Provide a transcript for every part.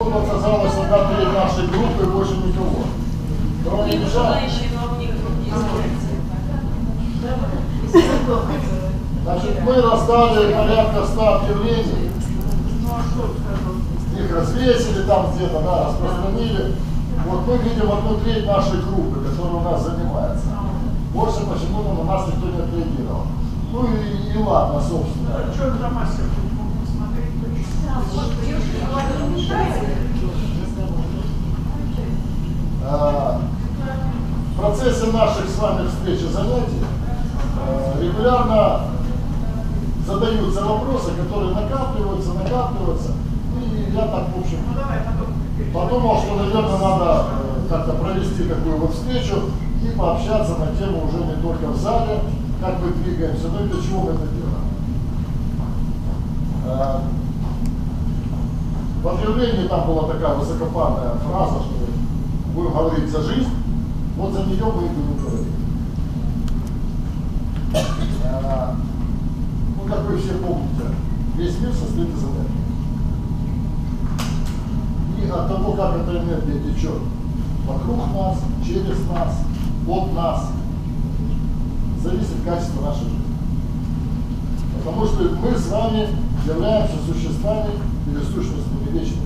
Тут оказалось одна треть нашей группы и больше никого. Но не мешает. Значит, мы раздали порядка 100 объявлений. Их развесили там где-то, да, распространили. Вот мы видим одну треть нашей группы, которая у нас занимается. Больше почему-то на нас никто не отреагировал. Ну и ладно, собственно. Что за мастер? В процессе наших с вами встреч и занятий регулярно задаются вопросы, которые накапливаются. И я так, в общем, подумал, что, наверное, надо как-то провести такую вот встречу и пообщаться на тему уже не только в зале, как мы двигаемся, но и для чего мы это делаем. В объявлении там была такая высокопарная фраза, что будем говорить за жизнь, вот за нее мы и будем говорить. Ну, как вы все помните, весь мир состоит из энергии. И от того, как эта энергия течет вокруг нас, через нас, от нас, зависит качество нашей жизни. Потому что мы с вами являемся существами или сущностями вечными.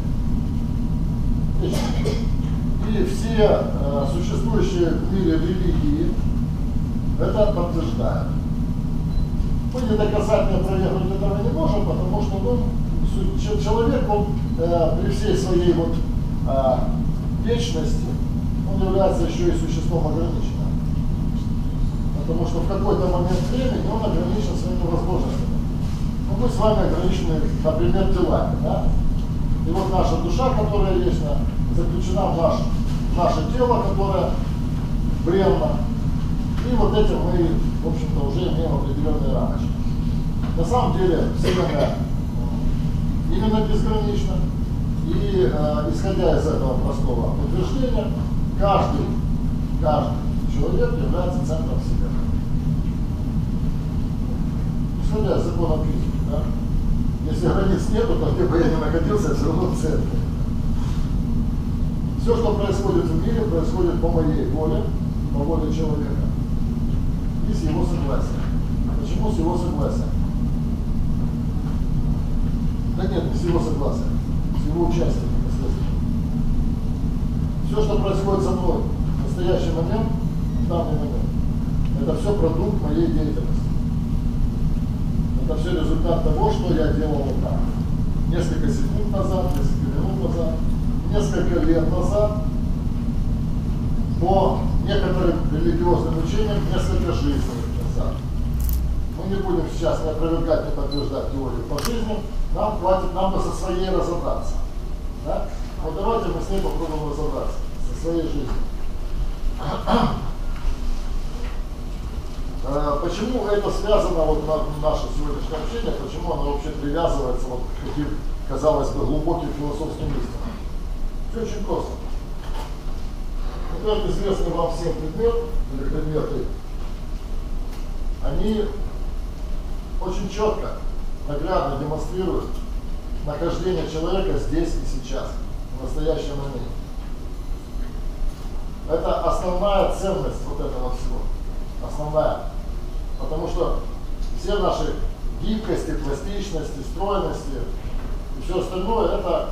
И все существующие в мире религии это подтверждают. Мы не доказать, не опровергнуть этого не можем, потому что человек, он при всей своей вот, вечности, он является еще и существом ограниченным. Потому что в какой-то момент времени он ограничен своими возможностями. Ну, мы с вами ограничены, например, телами. Да? И вот наша душа, которая вечна, заключена в наше тело, которое бренно. И вот этим мы, в общем-то, уже имеем определенные рамочки. На самом деле, Вселенная именно безгранична. И исходя из этого простого утверждения, каждый человек является центром Вселенной. Исходя из закона физики, да? Если границ нету, то где бы я ни находился, все равно в центре. Все, что происходит в мире, происходит по моей воле, по воле человека и с его согласия. Почему с его согласия? Да нет, не с его согласия, с его участием непосредственно. Все, что происходит со мной в настоящий момент, в данный момент, это все продукт моей деятельности. Это все результат того, что я делал вот так. Несколько секунд назад, несколько минут назад, несколько лет назад, по некоторым религиозным учениям, несколько жизней назад. Мы не будем сейчас не опровергать, не подтверждать теорию по жизни, нам хватит, нам бы со своей разобраться. Да? Вот давайте мы с ней попробуем разобраться, со своей жизнью. Почему это связано, вот наше сегодняшнее общение, почему оно вообще привязывается вот к таким, казалось бы, глубоким философским истинам? Все очень просто. Вот этот известный вам всем предмет, или предметы, они очень четко, наглядно демонстрируют нахождение человека здесь и сейчас, в настоящем моменте. Это основная ценность вот этого всего. Основная. Потому что все наши гибкости, пластичности, стройности и все остальное это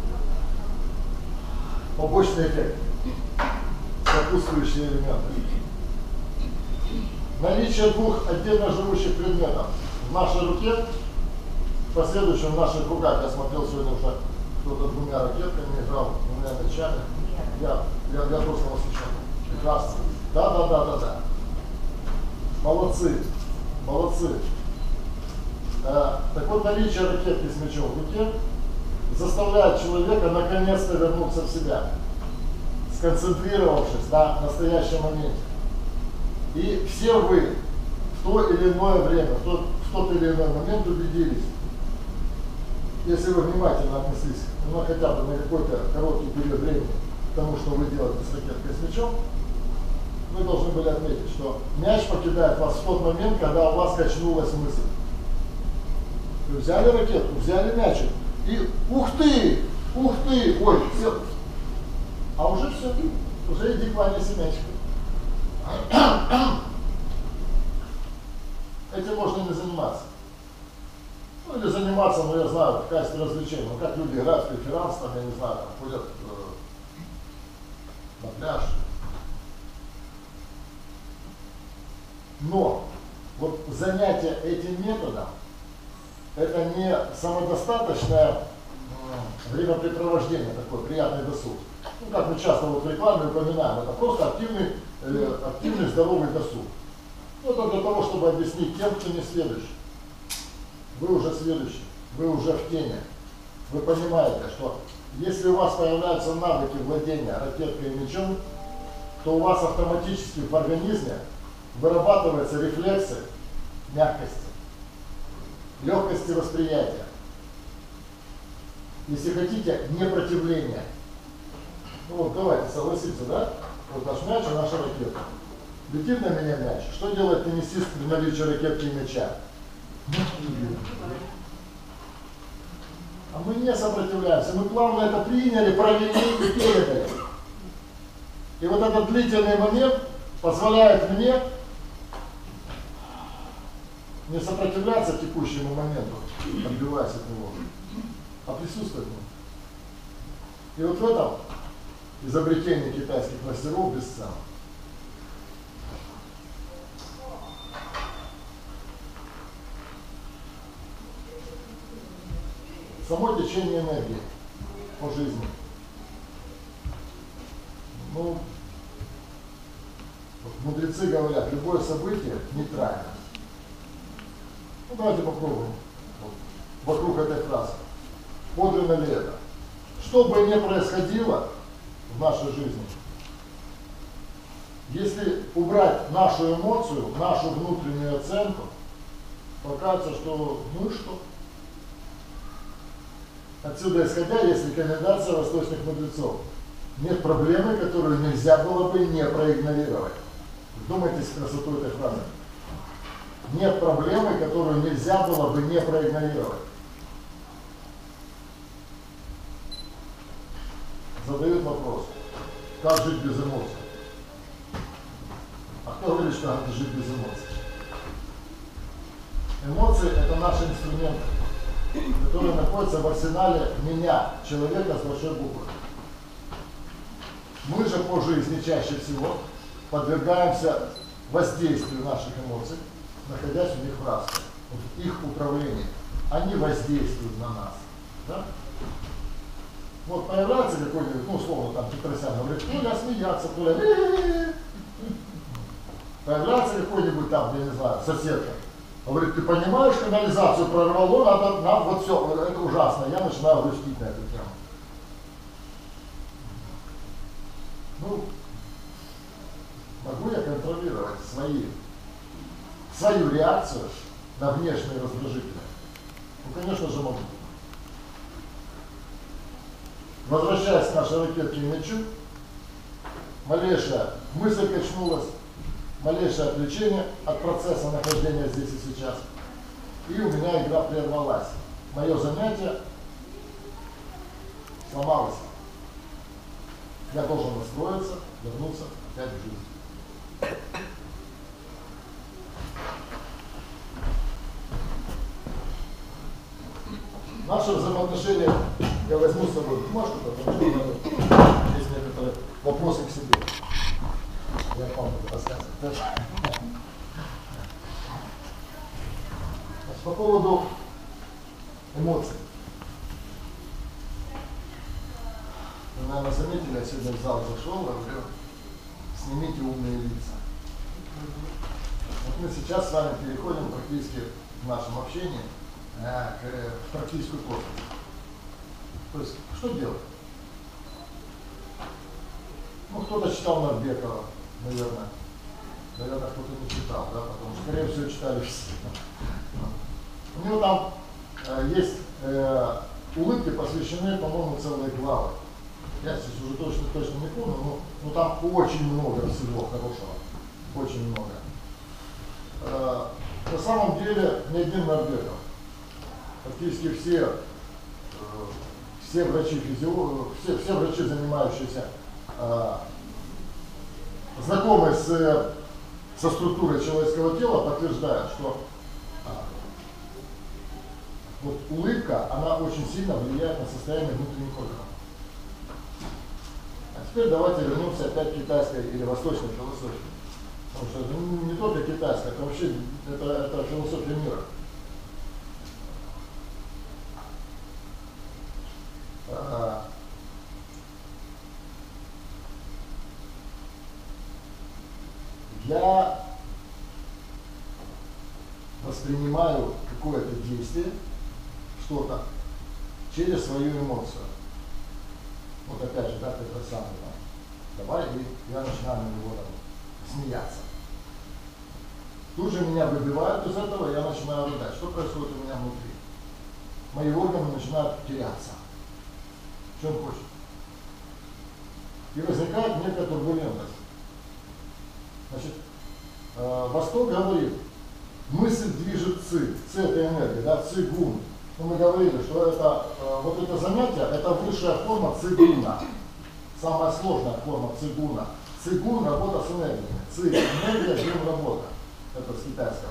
побочный эффект, сопутствующие элементы. Наличие двух отдельно живущих предметов в нашей руке, в последующем в наших руках, я смотрел сегодня уже кто-то двумя ракетками играл, двумя мячами. Я просто восхищен. Прекрасно. Да. Молодцы. Так вот, наличие ракетки с мячом в руке заставляет человека наконец-то вернуться в себя, сконцентрировавшись на настоящем моменте. И все вы в то или иное время, в тот или иной момент убедились, если вы внимательно отнеслись, ну, хотя бы на какой-то короткий период времени к тому, что вы делаете с ракеткой с мячом, вы должны были отметить, что мяч покидает вас в тот момент, когда у вас качнулась мысль. Вы взяли ракетку, взяли мячик, и ух ты! Ух ты, ой, все. А уже все, уже иди кланяй семечко. Этим можно не заниматься. Ну или заниматься, но я знаю, в качестве развлечения. Ну как люди играют в преферанс, там, я не знаю, там ходят на пляж. Но вот занятие этим методом это не самодостаточное времяпрепровождение, такой приятный досуг. Ну, как мы часто вот в рекламе упоминаем, это просто активный здоровый досуг. Ну, это для того, чтобы объяснить тем, кто не следующий. Вы уже следующий, вы уже в теме. Вы понимаете, что если у вас появляются навыки владения ракеткой и мячом, то у вас автоматически в организме вырабатываются рефлексы мягкости, легкости восприятия. Если хотите, непротивления. Ну вот давайте согласиться, да? Вот наш мяч и наша ракетка. Летит на меня мяч. Что делает теннисист при наличии ракетки и мяча? А мы не сопротивляемся. Мы плавно это приняли, провели и передали. И вот этот длительный момент позволяет мне не сопротивляться текущему моменту, отбиваясь от него, а присутствовать в нем. И вот в этом изобретение китайских мастеров бесценно. Само течение энергии по жизни. Ну, вот мудрецы говорят, любое событие нейтрально. Ну, давайте попробуем вот, вокруг этой фразы. Подлинно ли это? Что бы ни происходило в нашей жизни, если убрать нашу эмоцию, нашу внутреннюю оценку, покажется, что ну и что? Отсюда исходя, есть рекомендация восточных мудрецов. Нет проблемы, которую нельзя было бы не проигнорировать. Вдумайтесь в красоту этой фразы. Нет проблемы, которую нельзя было бы не проигнорировать. Задают вопрос, как жить без эмоций? А кто говорит, что надо жить без эмоций? Эмоции – это наши инструменты, которые находятся в арсенале меня, человека с большой буквы. Мы же по жизни чаще всего подвергаемся воздействию наших эмоций, находясь в них в рабстве, в их управлении. Они воздействуют на нас. Да? Вот появляется какой-нибудь, ну, условно, там, Петросян говорит, ну, я смеяться, то ли. Появляется какой-нибудь там, я не знаю, соседка. Говорит, ты понимаешь, канализацию прорвало, надо вот все, это ужасно. Я начинаю грустить на эту тему. Ну, могу я контролировать свою реакцию на внешние раздражители? Ну, конечно же, могу. Возвращаясь к нашей ракетке и мячу, малейшая мысль качнулась, малейшее отвлечение от процесса нахождения здесь и сейчас, и у меня игра прервалась. Мое занятие сломалось. Я должен настроиться, вернуться опять в жизнь. Наши взаимоотношения, я возьму с собой бумажку, потому что есть некоторые вопросы к себе. Я к вам буду рассказывать. По поводу эмоций. Вы, наверное, заметили, я сегодня в зал зашел, говорю, снимите умные лица. Вот мы сейчас с вами переходим практически в нашем общении к практическую плоскость. То есть, что делать? Ну, кто-то читал Нарбекова, наверное. Наверное, кто-то не читал, да, потому что, скорее всего, читали все. У него там есть улыбки, посвящены, по-моему, целые главы. Я сейчас уже точно не помню, но там очень много всего хорошего. Очень много. На самом деле, не один Нарбеков. Практически все все врачи, все врачи, занимающиеся, знакомые со структурой человеческого тела, подтверждают, что вот улыбка, она очень сильно влияет на состояние внутренних органов. А теперь давайте вернемся опять к китайской или восточной философии. Потому что это не только китайская, это вообще это философия мира. Я воспринимаю какое-то действие, что-то, через свою эмоцию. Вот опять же, как это самое, давай, и я начинаю на него смеяться. Тут же меня выбивают из этого, я начинаю рыдать. Что происходит у меня внутри? Мои органы начинают теряться. Что он хочет? И возникает некая турбулентность. Значит, Восток говорит, мысль движет ци. Ци это энергия, да, цигун. Но мы говорили, что это, вот это занятие, это высшая форма цигуна. Самая сложная форма цигуна. Цигун – работа с энергиями. Ци – энергия, гун – работа. Это с китайского.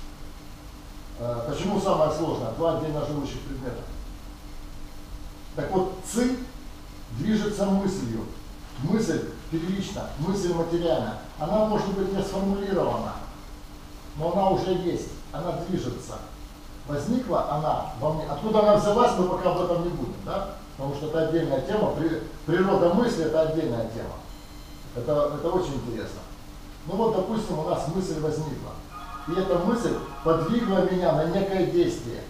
Почему самое сложное? Два отдельно живущих предмета. Так вот, ци движется мыслью. Мысль первична, мысль материальна. Она может быть не сформулирована, но она уже есть, она движется. Возникла она во мне. Откуда она взялась, мы пока об этом не будем, да? Потому что это отдельная тема. Природа мысли – это отдельная тема. Это очень интересно. Ну вот, допустим, у нас мысль возникла. И эта мысль подвигла меня на некое действие.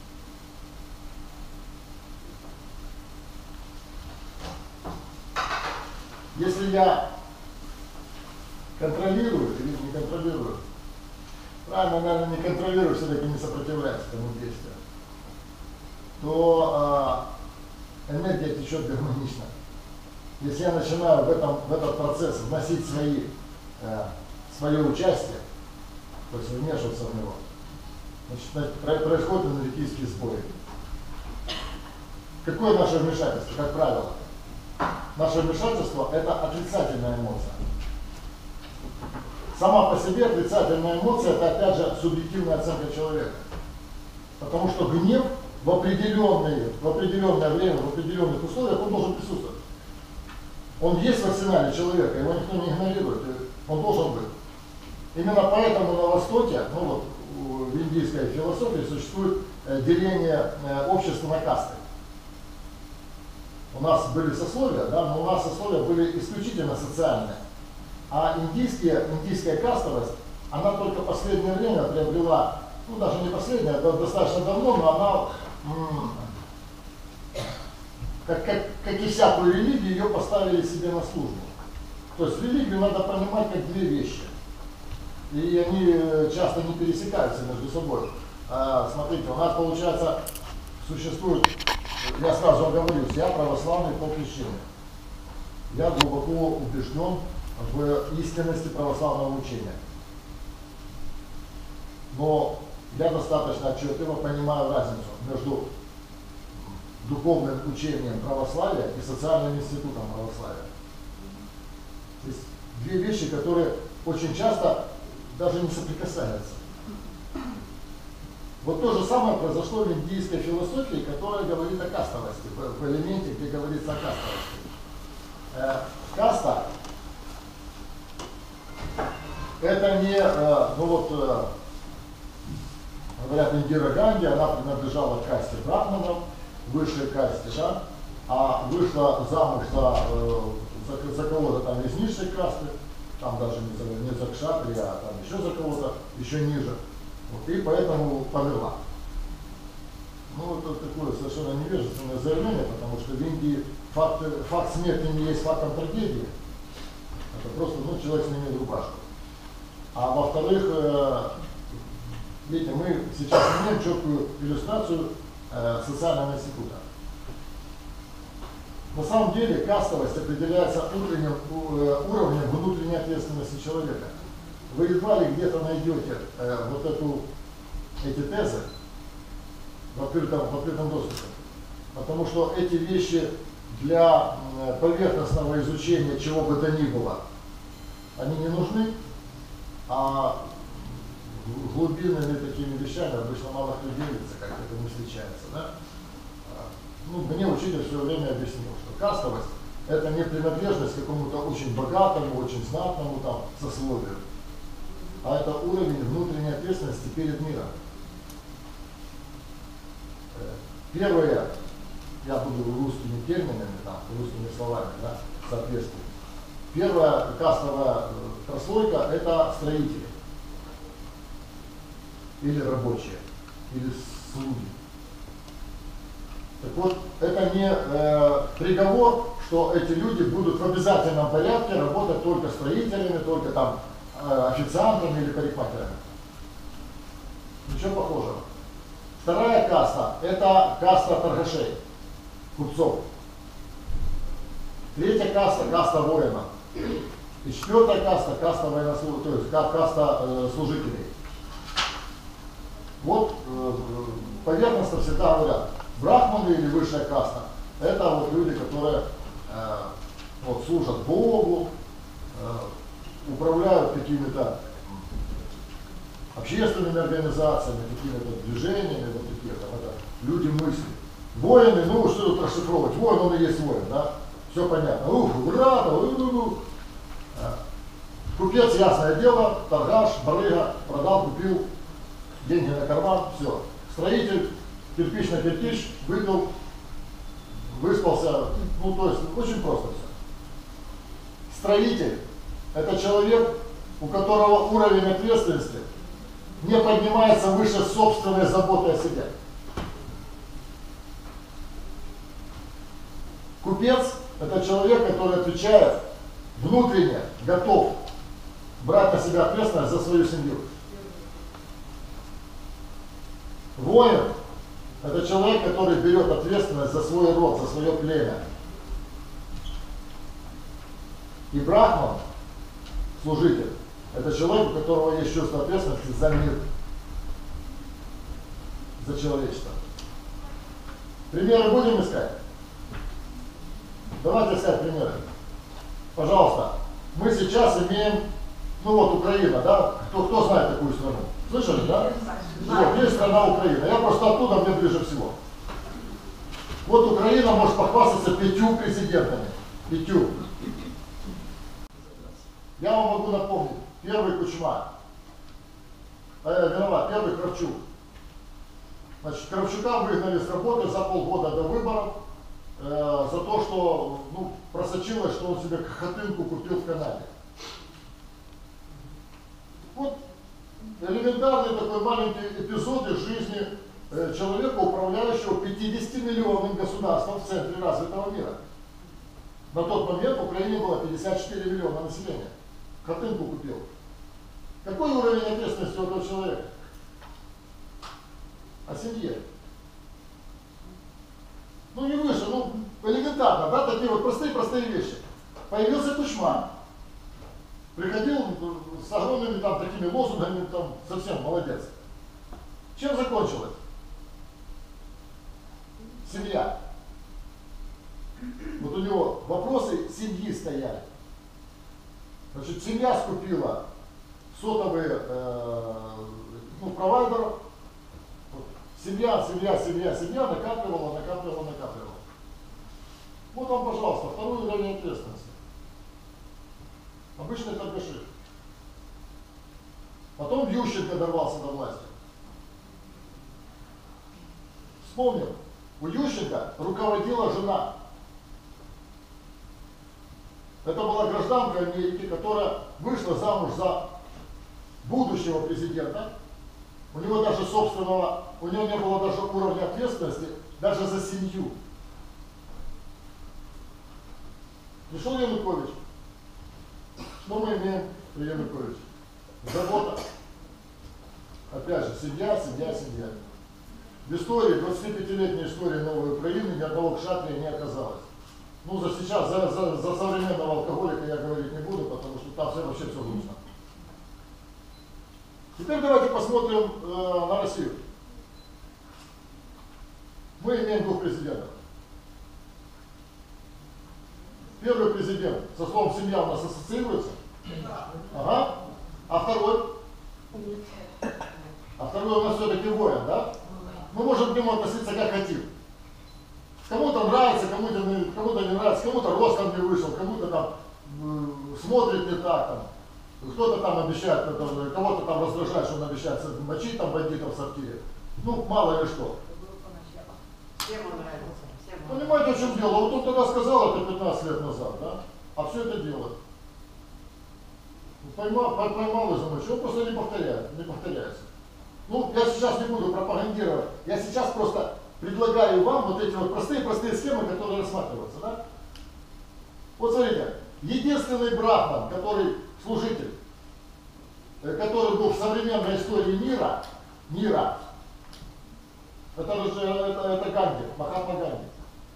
Если я контролирую или не контролирую, правильно, наверное, не контролирую, все-таки не сопротивляюсь этому действию, то энергия течет гармонично. Если я начинаю в этот процесс вносить свое участие, то есть вмешиваться в него, значит, происходят энергетические сбои. Какое наше вмешательство, как правило? Наше вмешательство – это отрицательная эмоция. Сама по себе отрицательная эмоция – это, опять же, субъективная оценка человека. Потому что гнев в определенное время, в определенных условиях он должен присутствовать. Он есть в арсенале человека, его никто не игнорирует, он должен быть. Именно поэтому на Востоке, ну вот в индийской философии существует деление общества на касты. У нас были сословия, да, но у нас сословия были исключительно социальные. А индийская кастовость, она только в последнее время приобрела, ну даже не последнее, достаточно давно, но она, как и всякую религию, ее поставили себе на службу. То есть религию надо понимать как две вещи. И они часто не пересекаются между собой. Смотрите, у нас получается существует, я сразу оговорюсь, я православный по крещению. Я глубоко убежден в истинности православного учения. Но я достаточно отчетливо понимаю разницу между духовным учением православия и социальным институтом православия. То есть две вещи, которые очень часто даже не соприкасаются. Вот то же самое произошло в индийской философии, которая говорит о кастовости, в элементе, где говорится о кастовости. Каста это не, ну вот, говорят, Индира Ганди, она принадлежала к касте брахманов, высшей касте, да, а вышла замуж за кого-то там из низшей касты, там даже не за кшатри, а там еще за кого-то, еще ниже. Вот, и поэтому померла. Ну, это такое совершенно невежественное заявление, потому что в Индии факт смерти не есть фактом трагедии. Это просто, ну, человек снимет рубашку. А во-вторых, видите, мы сейчас имеем четкую иллюстрацию социального института. На самом деле кастовость определяется уровнем внутренней ответственности человека. Вы едва ли где-то найдете эти тезы в открытом доступе. Потому что эти вещи для поверхностного изучения чего бы то ни было, они не нужны, а глубинными такими вещами обычно мало кто делится, как это не встречается. Да? Ну, мне учитель в свое время объяснил, что кастовость — это не принадлежность к какому-то очень богатому, очень знатному там сословию, а это уровень внутренней ответственности перед миром. Первое, я буду русскими терминами, там, русскими словами, да, соответственно. Первая кастовая прослойка — это строители. Или рабочие, или слуги. Так вот, это не приговор, что эти люди будут в обязательном порядке работать только строителями, только там официантами или парикмахерами. Ничего похожего. Вторая каста — это каста торгашей, купцов. Третья каста — каста воинов. И четвертая каста — каста военнослужащих, то есть каста служителей. Вот поверхностно всегда говорят, брахманы или высшая каста — это вот люди, которые вот, служат Богу, управляют какими-то общественными организациями, какими-то движениями, вот такие там, это люди мысли. Воины, ну что тут расшифровывать, воин он и есть воин, да, все понятно. Ура, купец, ясное дело, торгаш, барыга, продал, купил, деньги на карман, все. Строитель, кирпич на кирпич, выпил, выспался, ну то есть очень просто все. Строитель — это человек, у которого уровень ответственности не поднимается выше собственной заботы о себе. Купец — это человек, который отвечает внутренне, готов брать на себя ответственность за свою семью. Воин — это человек, который берет ответственность за свой род, за свое племя. И брахман, служитель, это человек, у которого есть чувство ответственности за мир, за человечество. Примеры будем искать? Давайте искать примеры. Пожалуйста, мы сейчас имеем, ну вот Украина, да? Кто знает такую страну? Слышали, да? Вот, есть страна Украина. Я просто оттуда, мне ближе всего. Вот Украина может похвастаться 5 президентами. 5. Я вам могу напомнить. Первый Кучма. Первый Кравчук. Значит, Кравчука выгнали с работы за полгода до выборов за то, что просочилось, что он себе хатынку купил в Канаде. Вот элементарный такой маленький эпизод из жизни человека, управляющего 50-миллионным государством в центре развитого мира. На тот момент в Украине было 54 миллиона населения. Хатынку купил. Какой уровень ответственности у этого человека? О семье. Ну не выше, элементарно, да, такие вот простые вещи. Появился Кучма. Приходил с огромными там такими лозунгами, там совсем молодец. Чем закончилось? Семья. Вот у него вопросы семьи стояли. Значит, семья скупила сотовые провайдеров. Вот. Семья накапливала. Вот вам, пожалуйста, второй уровень ответственности. Обычный торгаши. Потом Ющенко дорвался до власти. Вспомнил, у Ющенко руководила жена. Это была гражданка Америки, которая вышла замуж за будущего президента. У него даже у него не было даже уровня ответственности, даже за семью. Пришел Янукович. Что мы имеем при Януковиче? Забота. Опять же, семья. В истории, 25-летней истории новой Украины ни одного кшатрия не оказалось. Сейчас за современного алкоголика я говорить не буду, потому что там вообще все грустно. Теперь давайте посмотрим на Россию. Мы имеем 2 президентов. Первый президент со словом семья у нас ассоциируется? Ага. А второй? А второй у нас все-таки воин, да? Мы можем к нему относиться как хотим. Кому-то нравится, кому-то не нравится, кому-то ростом не вышел, кому-то там смотрит не так, там, кто-то там обещает, кого-то там раздражает, что он обещает мочить там бандитов в сортире. Ну, мало ли что. Всем он нравится. Понимаете, в чем дело? Вот он тогда сказал это 15 лет назад, да? А все это делает. Поймал и замочил, он просто не повторяется. Ну, я сейчас не буду пропагандировать, я сейчас просто предлагаю вам вот эти вот простые схемы, которые рассматриваются, да? Вот смотрите, единственный брахман, который служитель, который был в современной истории мира, это Ганди, Махатма Ганди.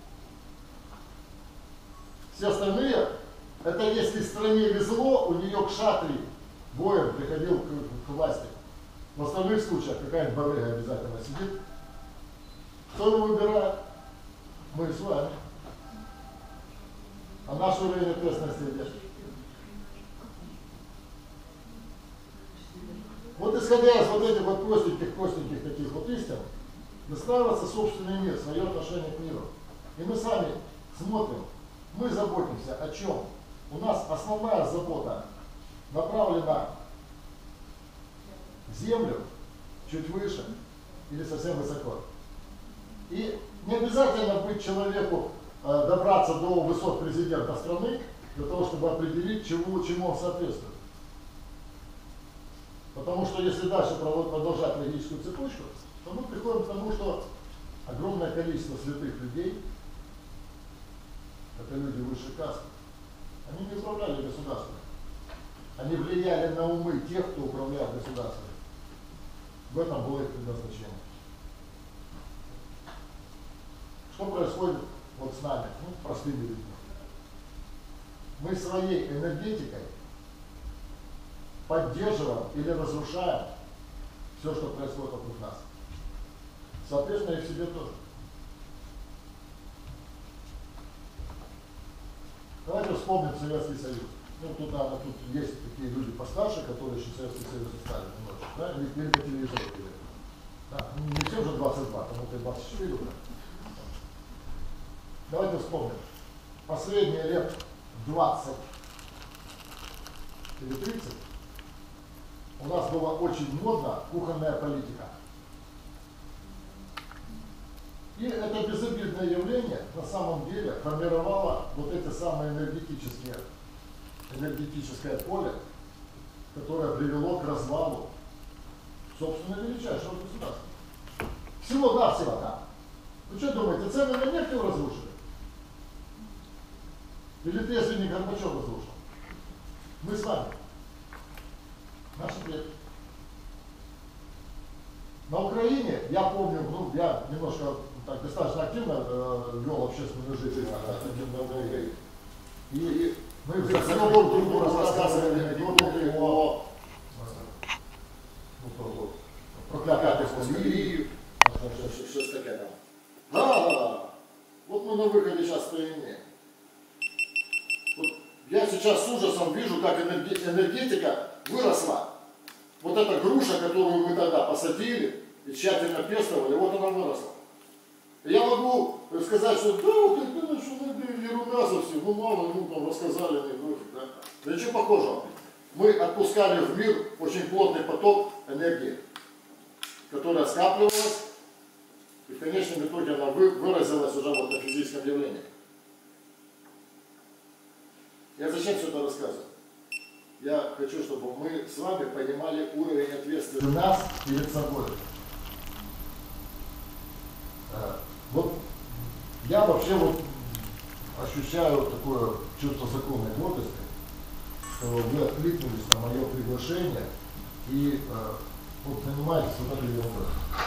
Все остальные, это если стране везло, у нее кшатри, воин приходил к власти. В остальных случаях какая-нибудь бабега обязательно сидит. Кто его выбирает? Мы с вами. А наш уровень ответственности где? Вот исходя из вот этих вот простеньких таких вот истин, выстраивается собственный мир, свое отношение к миру. И мы сами смотрим, мы заботимся о чем? У нас основная забота направлена в землю, чуть выше или совсем высоко. И не обязательно быть человеку, добраться до высот президента страны, для того, чтобы определить, чему он соответствует. Потому что если дальше продолжать логическую цепочку, то мы приходим к тому, что огромное количество святых людей, это люди высшей касты, они не управляли государством. Они влияли на умы тех, кто управлял государством. В этом было их предназначение. Что происходит вот с нами, простыми людьми? Мы своей энергетикой поддерживаем или разрушаем все, что происходит вокруг нас. Соответственно, и в себе тоже. Давайте вспомним Советский Союз. Ну, тут есть такие люди постарше, которые еще Советский Союз оставили немножко, да, или по телевизору видели. Да, не всем же 22, кому-то 24 уже. Давайте вспомним. Последние лет 20 или 30 у нас была очень модна кухонная политика. И это безобидное явление на самом деле формировало вот это самое энергетическое поле, которое привело к развалу собственно величайшего государства. Всего-навсего, да. Вы что думаете, цены на нефть его разрушили? Или трезвенник Горбачев разрушил? Мы с вами. Наши предки. На Украине, я помню, я немножко так достаточно активно вел общественную жизнь на Украине. И мы в разговор друг другу рассказывали анекдоты о проклятых Ливии. Что-то такое там. Да. Вот мы на выходе сейчас в стране. Вот я сейчас с ужасом вижу, как энергетика выросла. Вот эта груша, которую мы тогда посадили и тщательно пестовали, вот она выросла. Я могу сказать, что да, ерунда совсем, мало, там рассказали анекдоты, да. Да ничего похожего. Мы отпускали в мир очень плотный поток энергии, которая скапливалась, и в конечном итоге она выразилась уже вот на физическом явлении. Я зачем все это рассказываю? Я хочу, чтобы мы с вами понимали уровень ответственности нас перед собой. Вот я вообще ощущаю такое чувство законной гордости, что вы откликнулись на мое приглашение и занимаетесь вот этой ерундой.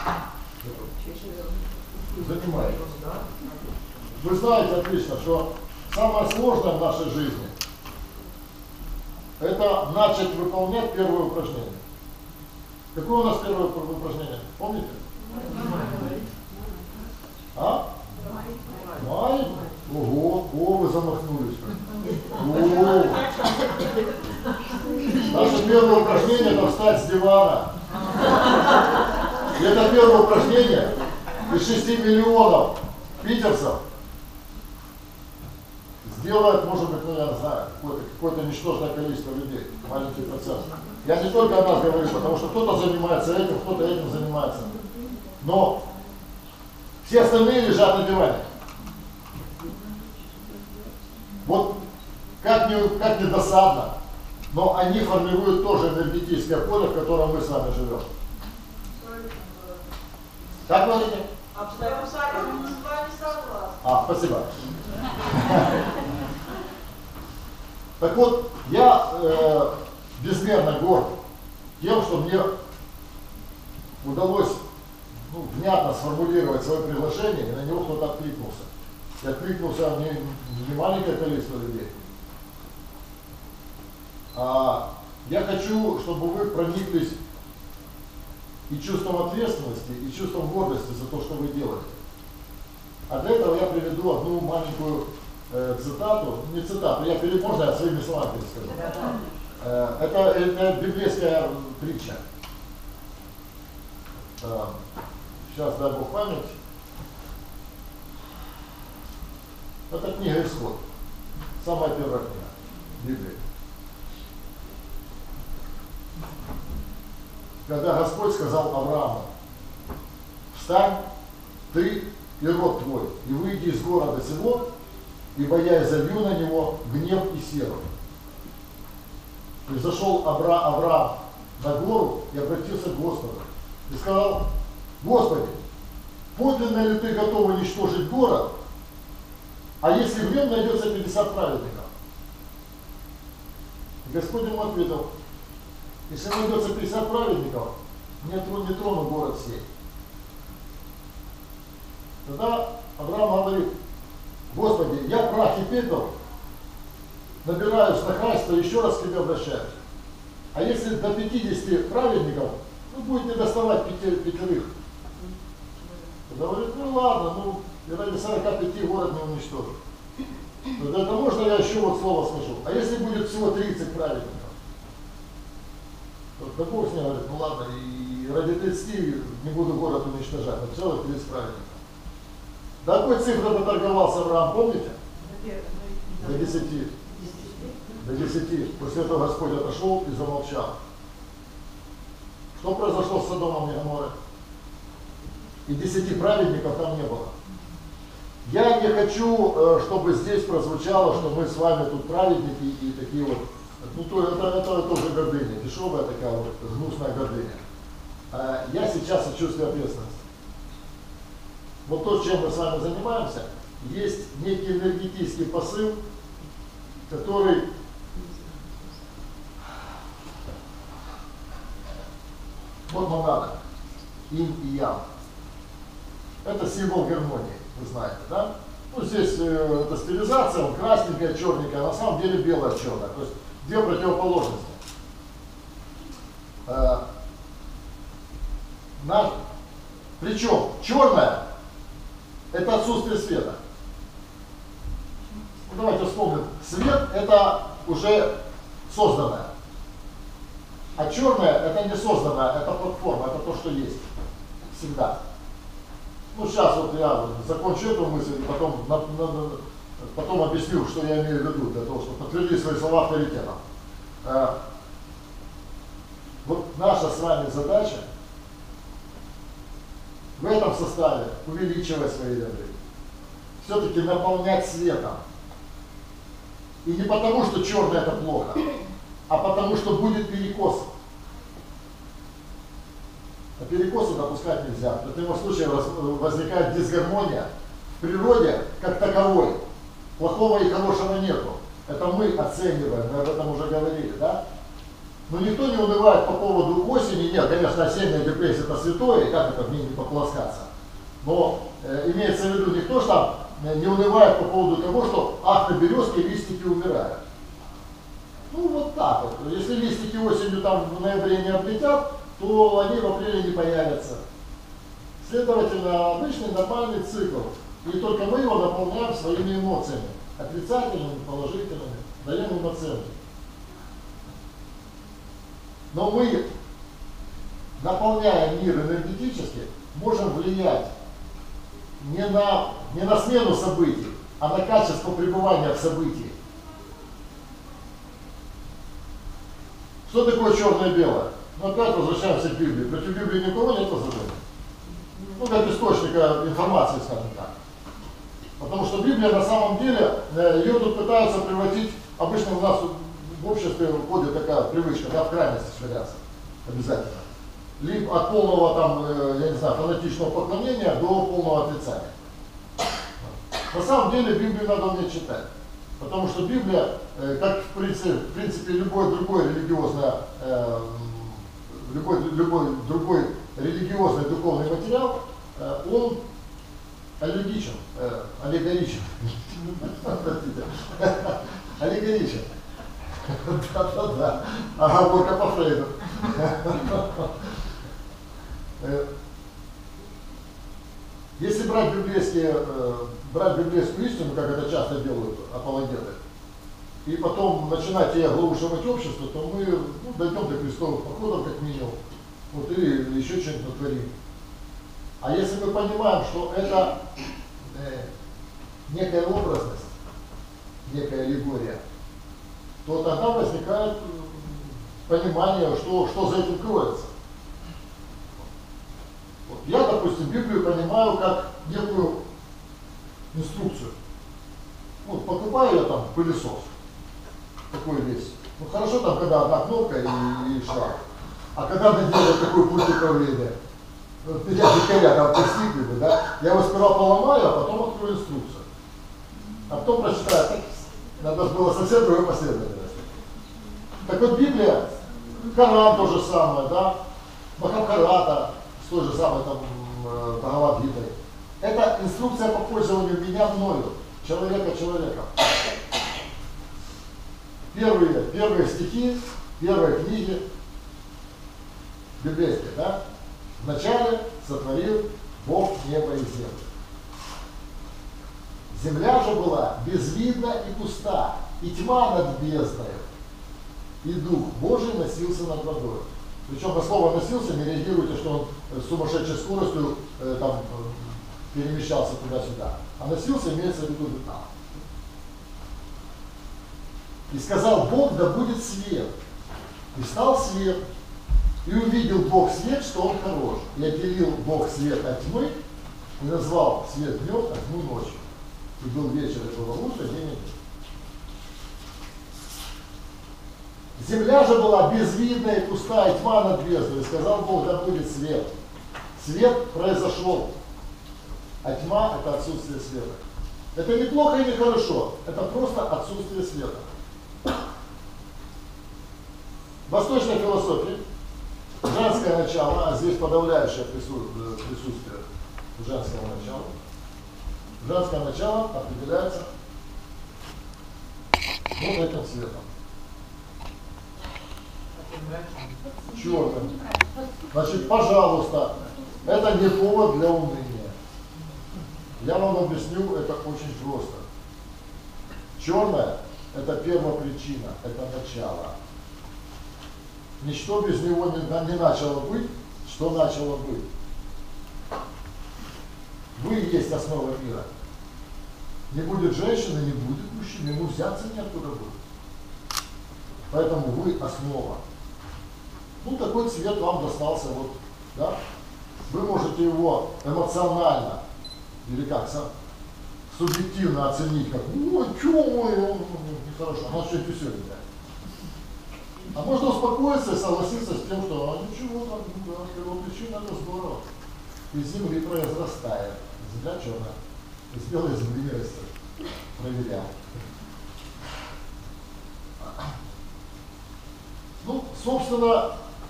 Занимаетесь. Вы знаете отлично, что самое сложное в нашей жизни это начать выполнять первое упражнение. Какое у нас первое упражнение? Помните? А? Май? Ого, вы замахнулись. миллионов питерцев сделает, может быть, ну я не знаю, какое-то ничтожное количество людей, маленький процент. Я не только о нас говорю, потому что кто-то занимается этим, кто-то этим занимается. Но все остальные лежат на диване. Вот как не досадно, но они формируют тоже энергетическое поле, в котором мы с вами живем. Как говорите? Абсолютно с вами согласна. Спасибо. Так вот, я безмерно горд тем, что мне удалось внятно сформулировать свое предложение, и на него кто-то откликнулся. И откликнулся не маленькое количество людей. Я хочу, чтобы вы прониклись и чувством ответственности, и чувством гордости за то, что вы делаете. А для этого я приведу одну маленькую цитату, не цитату, можно я своими словами перескажу. Это библейская притча. Сейчас, дай Бог память. Это книга Исход. Самая первая книга Библии. Когда Господь сказал Аврааму: встань, ты и род твой, и выйди из города сего, ибо я изолью на него гнев и серу. И зашел Авраам на гору и обратился к Господу. И сказал: Господи, подлинно ли ты готов уничтожить город, а если в нем найдется 50 праведников? И Господь ему ответил: если найдется 50 праведников, не трону город сей. Тогда Авраам говорит: Господи, я прах и пепел, набираюсь на храбрство, еще раз к тебе обращаюсь. А если до 50 праведников, будет не доставать пятерых. Тогда говорит: ладно, и ради 45 город не уничтожу. Тогда это можно я еще слово скажу? А если будет всего 30 праведников? То Бог с ним говорит: ладно, и ради 30 не буду город уничтожать, но целых 30 праведников. До какой цифры доторговался Авраам, помните? До 10. До 10. После этого Господь отошел и замолчал. Что произошло с Содомом и Гоморрой? И 10 праведников там не было. Я не хочу, чтобы здесь прозвучало, что мы с вами тут праведники и такие вот. Это уже гордыня, дешевая такая вот гнусная гордыня. Я сейчас о чувстве ответственности. Вот то, чем мы с вами занимаемся, есть некий энергетический посыл, который вот монада, инь и ян. Это символ гармонии, вы знаете, да? Здесь это стилизация, он красненькая, черненькая, а на самом деле белая, черная. То есть две противоположности. Причем черная — это отсутствие света. Давайте вспомним. Свет — это уже созданное. А черное — это не созданное, это платформа, это то, что есть. Всегда. Сейчас вот я закончу эту мысль и потом объясню, что я имею в виду, для того, чтобы подтвердить свои слова авторитетом. Вот наша с вами задача в этом составе увеличивать свои ряды, все-таки наполнять светом. И не потому, что черное это плохо, а потому, что будет перекос. А перекосы допускать нельзя. В этом случае возникает дисгармония в природе как таковой. Плохого и хорошего нету. Это мы оцениваем, мы об этом уже говорили, да? Но никто не унывает по поводу осени. Нет, конечно, осенняя депрессия это святое, и как это в ней не пополоскаться. Но имеется в виду никто, что там не унывает по поводу того, что на березке листики умирают. Вот так вот. Если листики осенью там в ноябре не облетят, то они в апреле не появятся. Следовательно, обычный нормальный цикл. И только мы его наполняем своими эмоциями. Отрицательными, положительными. Даем им оценки. Но мы, наполняя мир энергетически, можем влиять не на смену событий, а на качество пребывания в событии. Что такое черное и белое? Ну опять возвращаемся к Библии. Против Библии никого нет возражений. Ну, как источника информации, скажем так. Потому что Библия на самом деле, ее тут пытаются превратить, обычно у нас в обществе входит такая привычка, да, в крайности швыряться. Обязательно. Либо от полного там, я не знаю, фанатичного поклонения до полного отрицания. На самом деле Библию надо уметь читать. Потому что Библия, как в принципе любой другой религиозный, любой другой религиозный духовный материал, он аллегоричен. Аллегоричен. Да-да-да. Оговорка по Фрейду. Если брать библейскую истину, как это часто делают апологеты, и потом начинать ей оглушивать общество, то мы дойдем до крестовых походов как минимум, вот, или еще что-нибудь натворим. А если мы понимаем, что это некая образность, некая аллегория, то тогда возникает понимание, что за этим кроется. Вот. Я, допустим, Библию понимаю как некую инструкцию. Вот, покупаю я там пылесос, такой весь. Ну хорошо там, когда одна кнопка и шаг. А когда на деле такой пульт управления, я дикаря там постигли, да, я его сперва поломаю, а потом открою инструкцию. А потом прочитаю. Надо было совсем другой последовательности. Так вот Библия, Коран то же самое, да, Махабхарата с той же самой там Бхагавад-гитой. Это инструкция по пользованию мною, человеком. Первые стихи, первые книги библейские, да? Вначале сотворил Бог небо и землю. Земля же была безвидна и пуста, и тьма над бездной, и Дух Божий носился над водой. Причем на слово «носился» не реагируйте, что он с сумасшедшей скоростью там перемещался туда-сюда. А носился имеется в виду витал. И сказал Бог: да будет свет. И стал свет. И увидел Бог свет, что он хорош. И отделил Бог свет от тьмы, и назвал свет днем, а тьму ночью. И был вечер, и было утро, день и ночь. Земля же была безвидная и пустая, и тьма над бездной. И сказал Бог: да будет свет. Свет произошел. А тьма – это отсутствие света. Это не плохо и не хорошо. Это просто отсутствие света. В восточной философии женское начало, а здесь подавляющее присутствие женского начала. Женское начало определяется вот этим цветом. Черным. Значит, пожалуйста, это не повод для уныния. Я вам объясню это очень просто. Черное – это первопричина, это начало. Ничто без него не начало быть, что начало быть. Вы и есть основа мира. Не будет женщины, не будет мужчины, ему взяться неоткуда будет. Поэтому вы основа. Ну, такой цвет вам достался, вот, да? Вы можете его эмоционально или как субъективно оценить, как, ой, чё, нехорошо, она что-то веселенькая. А можно успокоиться и согласиться с тем, что ничего, там, первопричина, это здорово. Из земли произрастает. Земля черная. Из белой земли не растет. Проверял. Ну, собственно,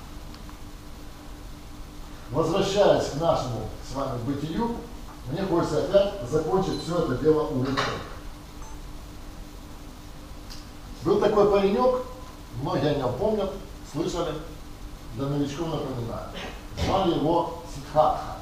возвращаясь к нашему с вами бытию, мне хочется опять закончить все это дело улыбкой. Был такой паренек, многие о нем помнят, слышали, для новичков напоминаю. Звали его Сиддхартха.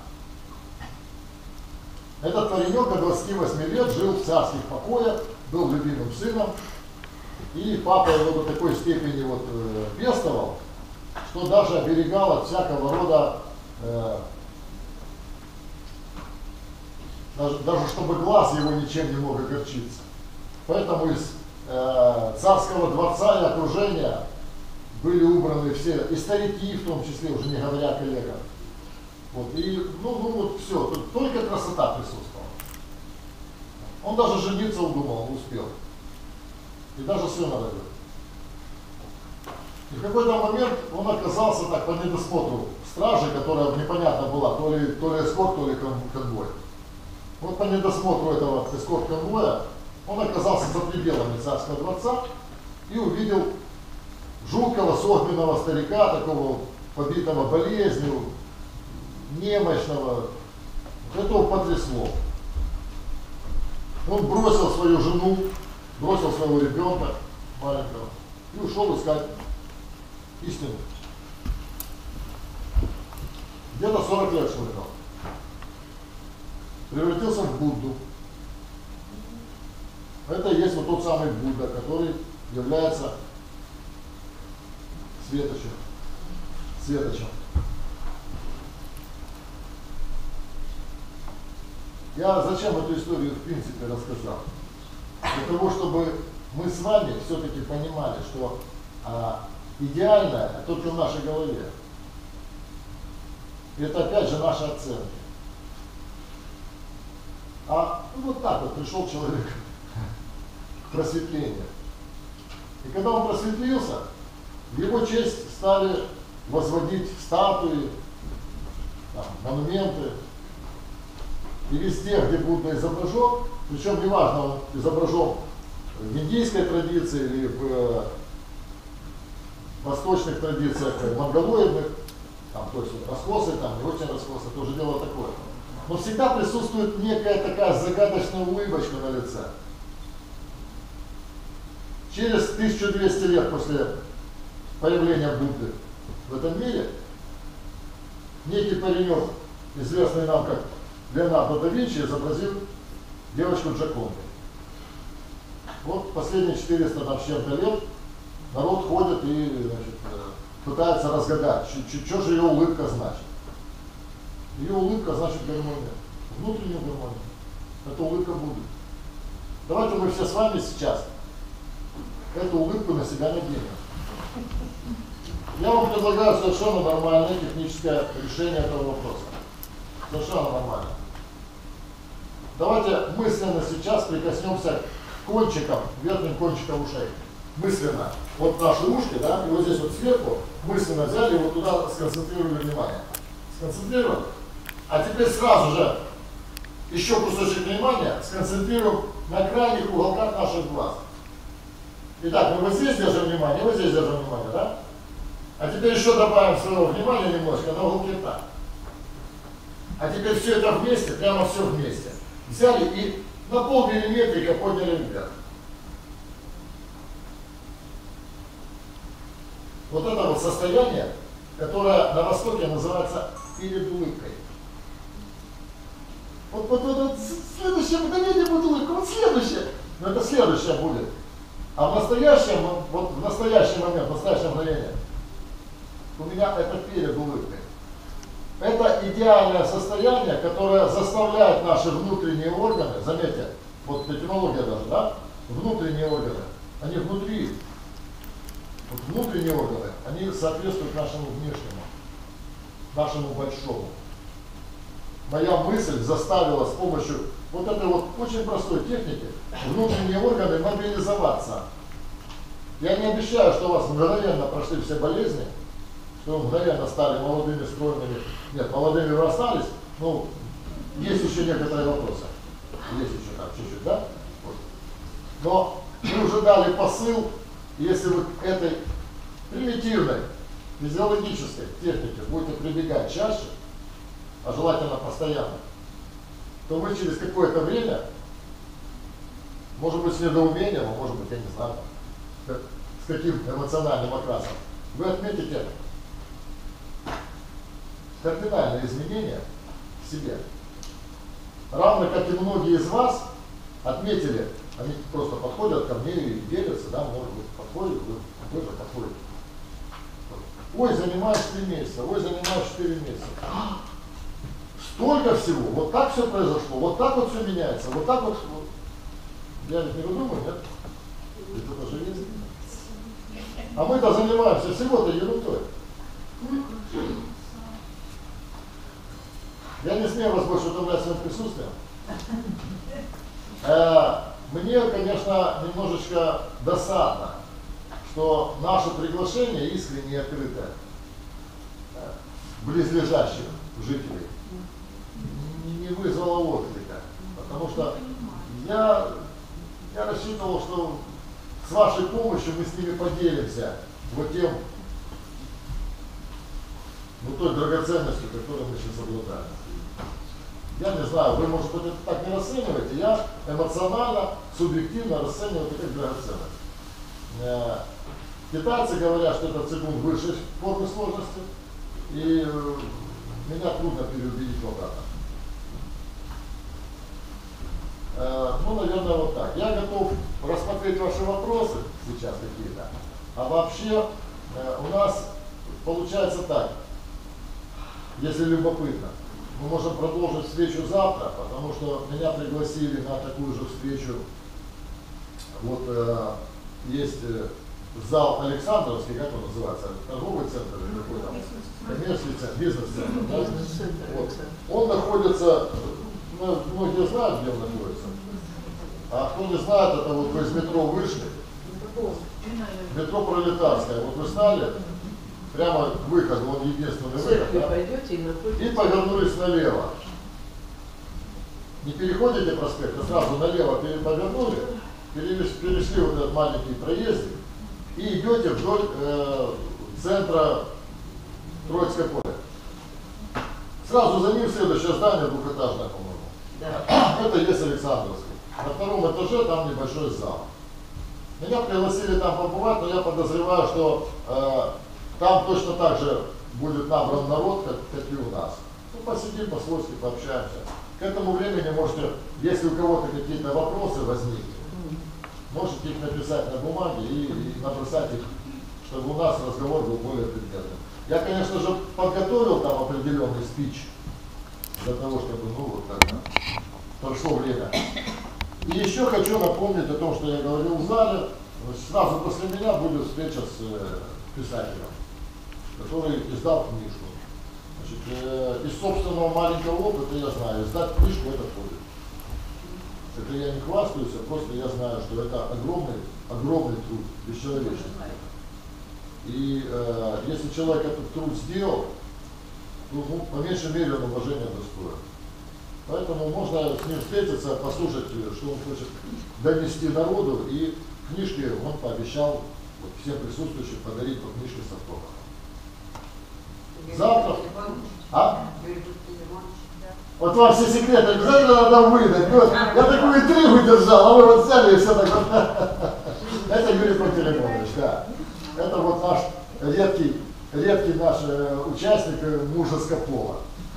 Этот паренек до 28 лет жил в царских покоях, был любимым сыном, и папа его до такой степени вот пестовал, что даже оберегал от всякого рода даже чтобы глаз его ничем не мог огорчиться. Поэтому из царского дворца и окружения были убраны все, и старики в том числе, уже не говоря о коллегах. Вот, и, вот все, только красота присутствовала. Он даже жениться удумал, он успел. И даже сына родил. И в какой-то момент он оказался так по недосмотру стражи, которая непонятно была, то ли эскорт, то ли конвой. Вот по недосмотру этого эскорт-конвоя он оказался за пределами царского дворца и увидел жуткого, согбенного старика, такого побитого болезнью, немощного. Это потрясло. Он бросил свою жену, бросил своего ребенка маленького и ушел искать истину. Где-то 40 лет шмыркал. Превратился в Будду. Это и есть вот тот самый Будда, который является светочем. Я зачем эту историю в принципе рассказал? Для того, чтобы мы с вами все-таки понимали, что идеальное только в нашей голове. И это опять же наши оценки. Вот так вот пришел человек к просветлению. И когда он просветлился, в его честь стали возводить статуи, монументы. И везде, где Будда изображен, причем неважно, он изображен в индийской традиции или в восточных традициях монголоидных, то есть раскосы, не очень раскосы, это уже дело такое. Но всегда присутствует некая такая загадочная улыбочка на лице. Через 1200 лет после появления Будды в этом мире некий паренек, известный нам как Леонардо да Винчи, изобразил девочку Джаконду. Вот последние 400 с чем-то лет народ ходит и пытается разгадать, что же ее улыбка значит. Ее улыбка значит гармония, внутреннюю гармонию. Это улыбка Будды. Давайте мы все с вами сейчас эту улыбку на себя наденем. Я вам предлагаю совершенно нормальное техническое решение этого вопроса. Совершенно нормально. Давайте мысленно сейчас прикоснемся к кончикам, верхним кончикам ушей. Мысленно. Вот наши ушки, и вот здесь вот сверху мысленно взяли и вот туда сконцентрировали внимание. Сконцентрировали. А теперь сразу же еще кусочек внимания сконцентрируем на крайних уголках наших глаз. Итак, мы вот здесь держим внимание, вот здесь держим внимание, да? А теперь еще добавим своего внимания немножко на уголке рта. А теперь все это вместе, прямо все вместе. Взяли и на полмиллиметрика подняли вверх. Вот это вот состояние, которое на Востоке называется перед улыбкой. Вот следующее мгновение будет улыбка, вот следующее. Но это следующее будет. А в настоящем, вот в настоящий момент, в настоящее мгновение, у меня это перед улыбкой. Это идеальное состояние, которое заставляет наши внутренние органы, заметьте, вот этимология даже, внутренние органы, они внутри, вот внутренние органы, они соответствуют нашему внешнему, нашему большому. Моя мысль заставила с помощью вот этой вот очень простой техники внутренние органы мобилизоваться. Я не обещаю, что у вас мгновенно прошли все болезни, что вы мгновенно стали молодыми, стройными. Нет, молодыми вы остались, но есть еще некоторые вопросы. Есть еще так, чуть-чуть, да? Вот. Но мы уже дали посыл, если вы к этой примитивной физиологической технике будете прибегать чаще, а желательно постоянно, то вы через какое-то время, может быть с недоумением, а может быть, я не знаю, с каким эмоциональным окрасом, вы отметите кардинальные изменения в себе. Равно как и многие из вас отметили, они просто подходят ко мне и делятся, может быть, подходит, вы тоже подходите. Ой, занимаюсь 3 месяца, ой, занимаюсь 4 месяца. столько всего, вот так все произошло, вот так вот все меняется, вот так вот. Я ведь не выдумаю, нет? Ведь это же есть. А мы-то занимаемся всего-то ерундой. Я не смею вас больше утомлять своим присутствием. Мне, конечно, немножечко досадно, что наше приглашение искренне и открытое близлежащих жителей не вызвало отклика. Потому что я рассчитывал, что с вашей помощью мы с ними поделимся вот тем, той драгоценностью, которой мы сейчас обладаем. Я не знаю, вы, может быть, это так не расцениваете, я эмоционально, субъективно расцениваю это как драгоценность. Китайцы говорят, что это цигун высшей формы сложности, и меня трудно переубедить в обратном. Наверное, вот так. Я готов рассмотреть ваши вопросы сейчас какие-то. А вообще у нас получается так, если любопытно. Мы можем продолжить встречу завтра, потому что меня пригласили на такую же встречу. Вот есть зал Александровский, как он называется, торговый центр или какой там, коммерческий центр, бизнес-центр. Да? Вот. Он находится, многие знают, где он находится. А кто не знает, это вот вы из метро вышли, метро Пролетарская, вот вы стали, прямо к выходу, он единственный выход, да? И повернулись налево. Не переходите проспект, а сразу налево повернули, перешли вот этот маленький проездик и идете вдоль центра Троицкое поле. Сразу за ним следующее здание двухэтажное, по-моему. Да. Это есть Александровский. На втором этаже там небольшой зал. Меня пригласили там побывать, но я подозреваю, что там точно так же будет набран народ, как и у нас. Посидим, по-свойски пообщаемся. К этому времени можете, если у кого-то какие-то вопросы возникнут, можете их написать на бумаге и набросать их, чтобы у нас разговор был более предметным. Я, конечно же, подготовил там определенный спич для того, чтобы, вот как-то прошло время. И еще хочу напомнить о том, что я говорил в зале. Сразу после меня будет встреча с писателем, который издал книжку. Значит, из собственного маленького опыта я знаю, издать книжку это входит. Это я не хвастаюсь, а просто я знаю, что это огромный труд, бесчеловечный. И если человек этот труд сделал, то по меньшей мере он уважения достоин. Поэтому можно с ним встретиться, послушать, что он хочет донести народу, и книжки он пообещал всем присутствующим подарить по книжке с автографом. Завтра. А? Вот вам все секреты обязательно надо выдать. Вот, я такую интригу держал, а вы вот взяли и все так вот. Это Юрий Пантелеймонович, да. Это вот наш редкий наш участник мужеского пола.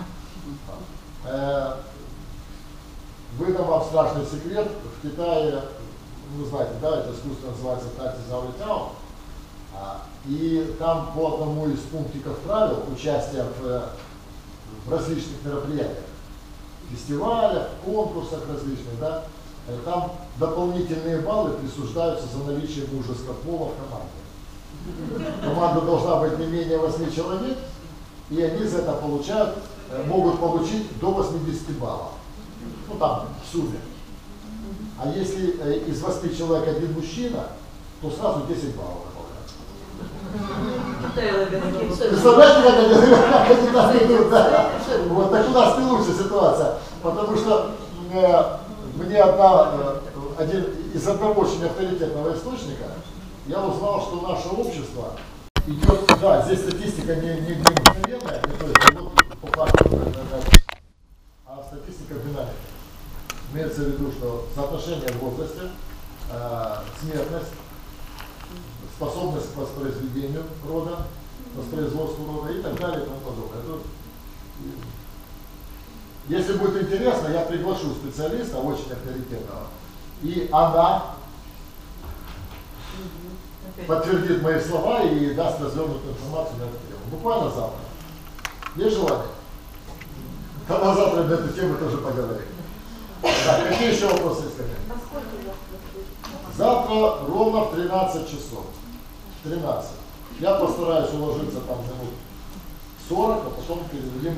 Выдам вам страшный секрет. В Китае, вы знаете, да, это искусство называется тайцзяоитяо. И там по одному из пунктиков правил участия в различных мероприятиях, фестивалях, конкурсах различных, да, там дополнительные баллы присуждаются за наличие мужеского пола в команде. Команда должна быть не менее 8 человек, и они за это могут получить до 80 баллов. Ну там, в сумме. А если из 8 человек один мужчина, то сразу 10 баллов. Представляете, как они нас идут, да? Вот так у нас не лучшая ситуация. Потому что мне один из одного очень авторитетного источника, я узнал, что наше общество идет, да, здесь статистика не мгновенная, то есть вот по факту, а статистика динамика. Имеется в виду, что соотношение в возрасте, смертность, способность к воспроизведению рода, воспроизводству рода и так далее и тому подобное. Если будет интересно, я приглашу специалиста, очень авторитетного, и она подтвердит мои слова и даст развернутую информацию на эту тему. Буквально завтра. Есть желание? Тогда завтра на эту тему тоже поговорим. Так, какие еще вопросы есть? Завтра ровно в 13 часов. 13. Я постараюсь уложиться там минут 40, а потом передадим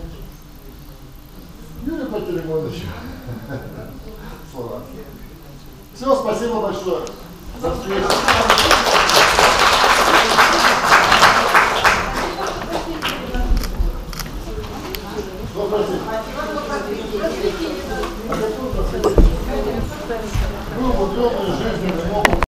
Юрию Пантелеймоновичу слова. Все, спасибо большое за встречу. Что хотите? Вы умудренные жизненным опытом.